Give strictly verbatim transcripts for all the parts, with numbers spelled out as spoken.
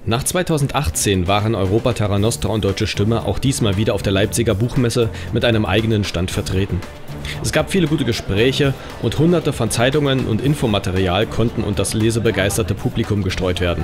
Nach zweitausendachtzehn waren Europa Terra Nostra und Deutsche Stimme auch diesmal wieder auf der Leipziger Buchmesse mit einem eigenen Stand vertreten. Es gab viele gute Gespräche und hunderte von Zeitungen und Infomaterial konnten unter das lesebegeisterte Publikum gestreut werden.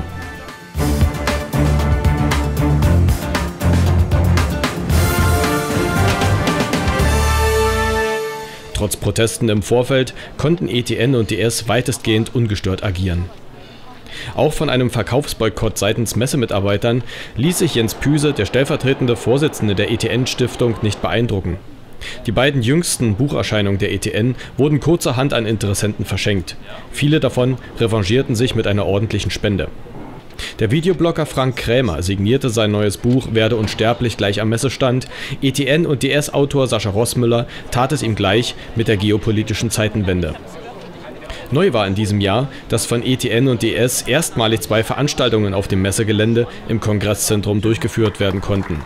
Trotz Protesten im Vorfeld konnten E T N und D S weitestgehend ungestört agieren. Auch von einem Verkaufsboykott seitens Messemitarbeitern ließ sich Jens Püse, der stellvertretende Vorsitzende der E T N-Stiftung, nicht beeindrucken. Die beiden jüngsten Bucherscheinungen der E T N wurden kurzerhand an Interessenten verschenkt. Viele davon revanchierten sich mit einer ordentlichen Spende. Der Videoblogger Frank Krämer signierte sein neues Buch Werde unsterblich gleich am Messestand. E T N- und D S-Autor Sascha Roßmüller tat es ihm gleich mit der geopolitischen Zeitenwende. Neu war in diesem Jahr, dass von E T N und D S erstmalig zwei Veranstaltungen auf dem Messegelände im Kongresszentrum durchgeführt werden konnten.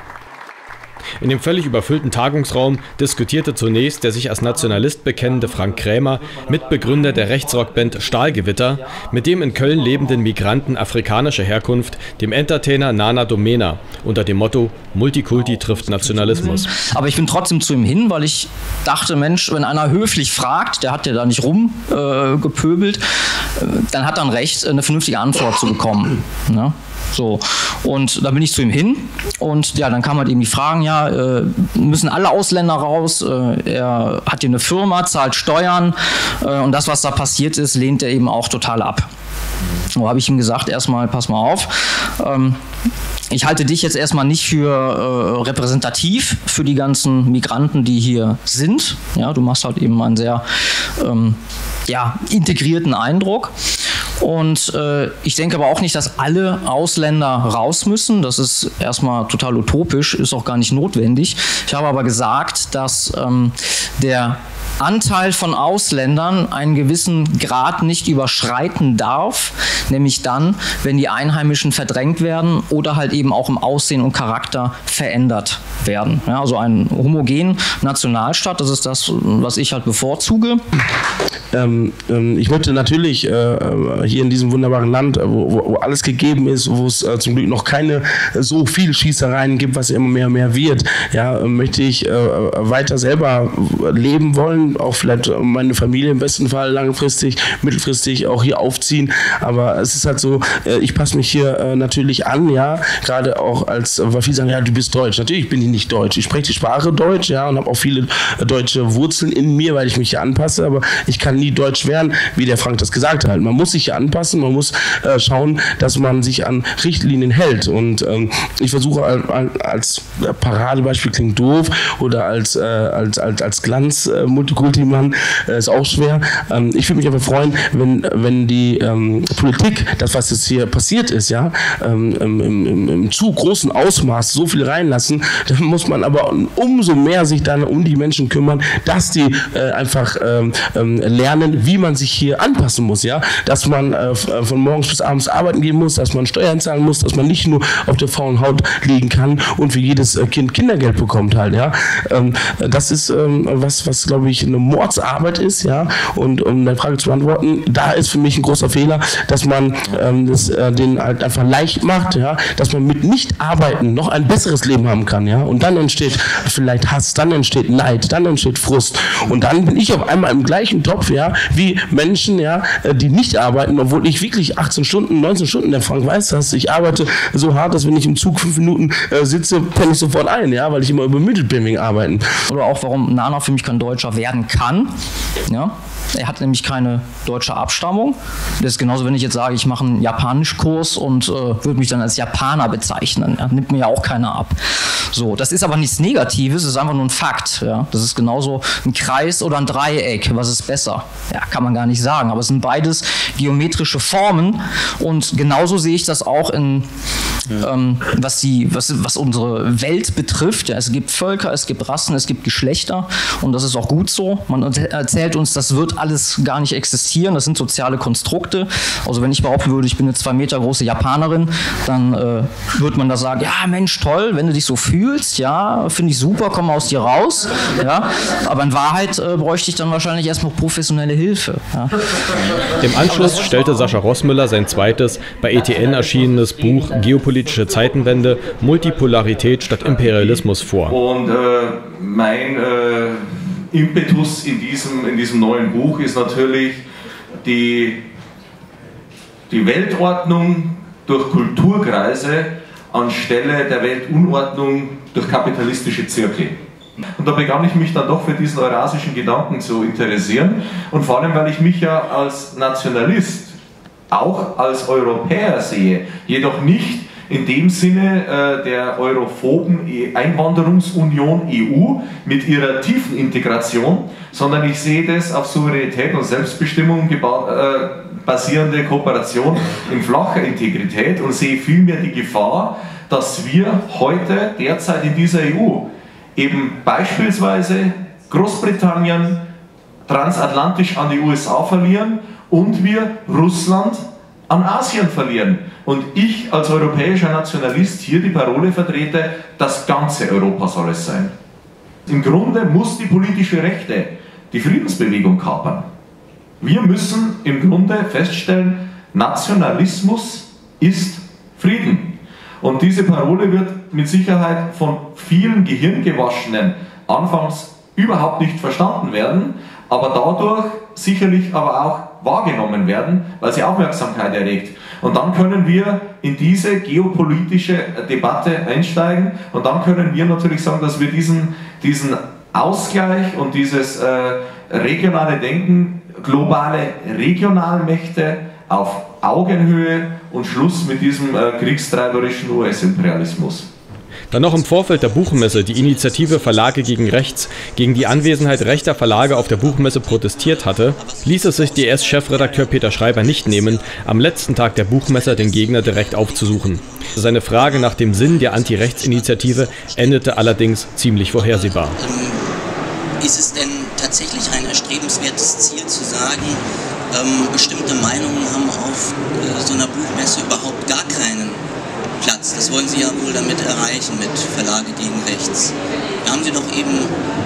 In dem völlig überfüllten Tagungsraum diskutierte zunächst der sich als Nationalist bekennende Frank Krämer, Mitbegründer der Rechtsrockband Stahlgewitter, mit dem in Köln lebenden Migranten afrikanischer Herkunft, dem Entertainer Nana Domena, unter dem Motto Multikulti trifft Nationalismus. Aber ich bin trotzdem zu ihm hin, weil ich dachte, Mensch, wenn einer höflich fragt, der hat ja da nicht rumgepöbelt, äh, dann hat er ein Recht, eine vernünftige Antwort zu bekommen. Ne? So, und da bin ich zu ihm hin und ja, dann kamen halt eben die Fragen, ja, äh, müssen alle Ausländer raus, äh, er hat hier eine Firma, zahlt Steuern äh, und das, was da passiert ist, lehnt er eben auch total ab. So habe ich ihm gesagt, erstmal, pass mal auf, ähm, ich halte dich jetzt erstmal nicht für äh, repräsentativ für die ganzen Migranten, die hier sind. Ja, du machst halt eben einen sehr ähm, ja, integrierten Eindruck. Und äh, ich denke aber auch nicht, dass alle Ausländer raus müssen. Das ist erstmal total utopisch, ist auch gar nicht notwendig. Ich habe aber gesagt, dass ähm, der Anteil von Ausländern einen gewissen Grad nicht überschreiten darf, nämlich dann, wenn die Einheimischen verdrängt werden oder halt eben auch im Aussehen und Charakter verändert werden. Ja, also ein homogen Nationalstaat, das ist das, was ich halt bevorzuge. Ähm, ähm, ich möchte natürlich äh, hier in diesem wunderbaren Land, wo, wo alles gegeben ist, wo es äh, zum Glück noch keine äh, so viele Schießereien gibt, was immer mehr und mehr wird, ja, möchte ich äh, weiter selber leben wollen, auch vielleicht meine Familie im besten Fall langfristig, mittelfristig auch hier aufziehen, aber es ist halt so, äh, ich passe mich hier äh, natürlich an, ja, gerade auch als, weil viele sagen, ja, du bist Deutsch, natürlich bin ich nicht Deutsch, ich spreche die Sprache Deutsch, ja, und habe auch viele äh, deutsche Wurzeln in mir, weil ich mich hier anpasse, aber ich kann nie Deutsch werden, wie der Frank das gesagt hat. Man muss sich hier anpassen, man muss äh, schauen, dass man sich an Richtlinien hält. Und ähm, ich versuche als, als Paradebeispiel, klingt doof, oder als, äh, als, als, als Glanz-Multikulti-Mann, äh, ist auch schwer. Ähm, ich würde mich aber freuen, wenn, wenn die ähm, Politik, das, was jetzt hier passiert ist, ja, ähm, im, im, im zu großen Ausmaß so viel reinlassen, dann muss man aber umso mehr sich dann um die Menschen kümmern, dass die äh, einfach ähm, lernen, wie man sich hier anpassen muss, ja, dass man äh, von morgens bis abends arbeiten gehen muss, dass man Steuern zahlen muss, dass man nicht nur auf der faulen Haut liegen kann und für jedes äh, Kind Kindergeld bekommt halt, ja. Ähm, das ist ähm, was, was glaube ich eine Mordsarbeit ist, ja, und um deine Frage zu beantworten, da ist für mich ein großer Fehler, dass man ähm, das äh, den halt einfach leicht macht, ja, dass man mit Nicht-Arbeiten noch ein besseres Leben haben kann, ja, und dann entsteht vielleicht Hass, dann entsteht Neid, dann entsteht Frust und dann bin ich auf einmal im gleichen Topf, ja, wie Menschen, ja, die nicht arbeiten, obwohl ich wirklich achtzehn Stunden, neunzehn Stunden, der Frank weiß das, ich arbeite so hart, dass wenn ich im Zug fünf Minuten äh, sitze, penne ich sofort ein, ja, weil ich immer übermüdet bin wegen Arbeiten. Oder auch, warum Nana für mich kein Deutscher werden kann, ja. Er hat nämlich keine deutsche Abstammung. Das ist genauso, wenn ich jetzt sage, ich mache einen Japanischkurs und äh, würde mich dann als Japaner bezeichnen. Ja, nimmt mir ja auch keiner ab. So, das ist aber nichts Negatives, es ist einfach nur ein Fakt. Ja. Das ist genauso ein Kreis oder ein Dreieck. Was ist besser? Ja, kann man gar nicht sagen. Aber es sind beides geometrische Formen und genauso sehe ich das auch in, ja. ähm, was, die, was, was unsere Welt betrifft. Ja, es gibt Völker, es gibt Rassen, es gibt Geschlechter und das ist auch gut so. Man erzählt uns, das wird alles gar nicht existieren, das sind soziale Konstrukte. Also wenn ich behaupten würde, ich bin eine zwei Meter große Japanerin, dann äh, würde man da sagen, ja Mensch, toll, wenn du dich so fühlst, ja, finde ich super, komm aus dir raus. Ja, aber in Wahrheit äh, bräuchte ich dann wahrscheinlich erstmal professionelle Hilfe. Ja. Im Anschluss stellte Sascha Roßmüller sein zweites, bei E T N erschienenes Buch Geopolitik geopolitische Zeitenwende, Multipolarität statt Imperialismus vor. Und äh, mein äh, Impetus in diesem, in diesem neuen Buch ist natürlich die, die Weltordnung durch Kulturkreise anstelle der Weltunordnung durch kapitalistische Zirkel. Und da begann ich mich dann doch für diesen eurasischen Gedanken zu interessieren und vor allem, weil ich mich ja als Nationalist auch als Europäer sehe, jedoch nicht in dem Sinne äh, der europhoben Einwanderungsunion E U mit ihrer tiefen Integration, sondern ich sehe das auf Souveränität und Selbstbestimmung äh, basierende Kooperation in flacher Integrität und sehe vielmehr die Gefahr, dass wir heute derzeit in dieser E U eben beispielsweise Großbritannien transatlantisch an die U S A verlieren und wir Russland an Asien verlieren. Und ich als europäischer Nationalist hier die Parole vertrete, das ganze Europa soll es sein. Im Grunde muss die politische Rechte die Friedensbewegung kapern. Wir müssen im Grunde feststellen, Nationalismus ist Frieden. Und diese Parole wird mit Sicherheit von vielen Gehirngewaschenen anfangs überhaupt nicht verstanden werden, aber dadurch sicherlich aber auch wahrgenommen werden, weil sie Aufmerksamkeit erregt. Und dann können wir in diese geopolitische Debatte einsteigen und dann können wir natürlich sagen, dass wir diesen, diesen Ausgleich und dieses äh, regionale Denken, globale Regionalmächte auf Augenhöhe und Schluss mit diesem äh, kriegstreiberischen U S-Imperialismus. Da noch im Vorfeld der Buchmesse die Initiative Verlage gegen Rechts gegen die Anwesenheit rechter Verlage auf der Buchmesse protestiert hatte, ließ es sich D S-Chefredakteur Peter Schreiber nicht nehmen, am letzten Tag der Buchmesse den Gegner direkt aufzusuchen. Seine Frage nach dem Sinn der Anti-Rechts-Initiative endete allerdings ziemlich vorhersehbar. Ähm, ist es denn tatsächlich ein erstrebenswertes Ziel zu sagen, ähm, bestimmte Meinungen haben auf äh, so einer Buchmesse überhaupt gar keinen Platz? Das wollen Sie ja wohl damit erreichen, mit Verlage gegen Rechts. Da haben Sie doch eben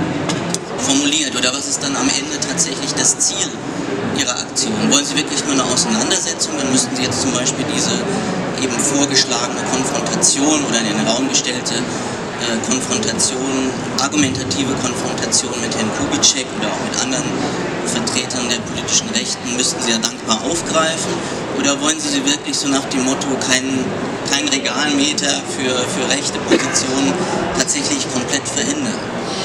formuliert, oder was ist dann am Ende tatsächlich das Ziel Ihrer Aktion? Wollen Sie wirklich nur eine Auseinandersetzung? Dann müssten Sie jetzt zum Beispiel diese eben vorgeschlagene Konfrontation oder in den Raum gestellte äh, Konfrontation, argumentative Konfrontation mit Herrn Kubitschek oder auch mit anderen Vertretern der politischen Rechten, müssten Sie ja dankbar aufgreifen? Oder wollen Sie sie wirklich so nach dem Motto, kein, kein Regalmeter für, für rechte Positionen tatsächlich komplett verhindern?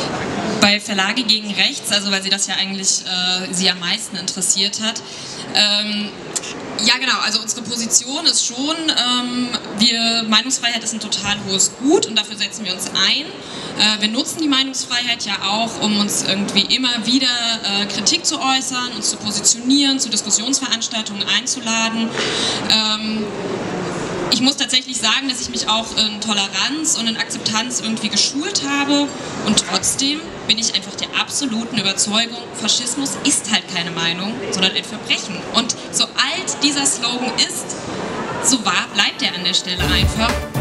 Bei Verlage gegen Rechts, also weil Sie das ja eigentlich äh, Sie am meisten interessiert hat, ähm, ja genau, also unsere Position ist schon, ähm, wir, Meinungsfreiheit ist ein total hohes Gut und dafür setzen wir uns ein. Äh, wir nutzen die Meinungsfreiheit ja auch, um uns irgendwie immer wieder äh, Kritik zu äußern, uns zu positionieren, zu Diskussionsveranstaltungen einzuladen. Ähm, Ich muss tatsächlich sagen, dass ich mich auch in Toleranz und in Akzeptanz irgendwie geschult habe und trotzdem bin ich einfach der absoluten Überzeugung, Faschismus ist halt keine Meinung, sondern ein Verbrechen. Und so alt dieser Slogan ist, so wahr bleibt er an der Stelle einfach.